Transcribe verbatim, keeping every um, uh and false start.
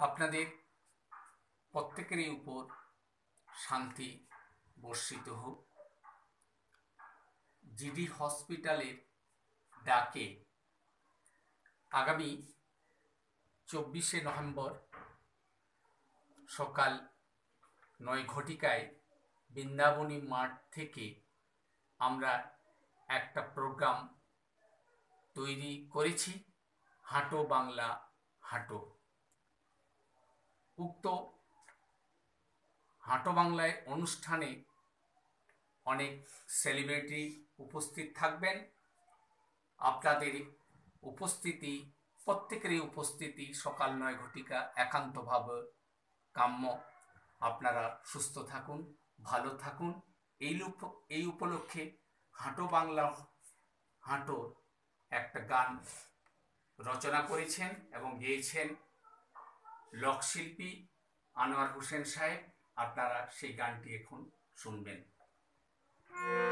আপনাদের প্রত্যেকেরই উপর শান্তি বর্ষিত হোক। জিডি হসপিটালের ডাকে আগামী চব্বিশে নভেম্বর সকাল নয় ঘটিকায় বৃন্দাবনী মাঠ থেকে আমরা একটা প্রোগ্রাম তৈরি করেছি, হাঁটো বাংলা হাঁটো। উক্ত হাঁটো বাংলায় অনুষ্ঠানে অনেক সেলিব্রিটি উপস্থিত থাকবেন। আপনাদের উপস্থিতি, প্রত্যেকেরই উপস্থিতি সকাল নয় ঘটিকা একান্তভাবে কাম্য। আপনারা সুস্থ থাকুন, ভালো থাকুন। এই এই উপলক্ষে হাঁটো বাংলা হাঁটো একটা গান রচনা করেছেন এবং গেয়েছেন লোকশিল্পী আনোয়ার হোসেন সাহেব। আপনারা সেই গানটি এখন শুনবেন।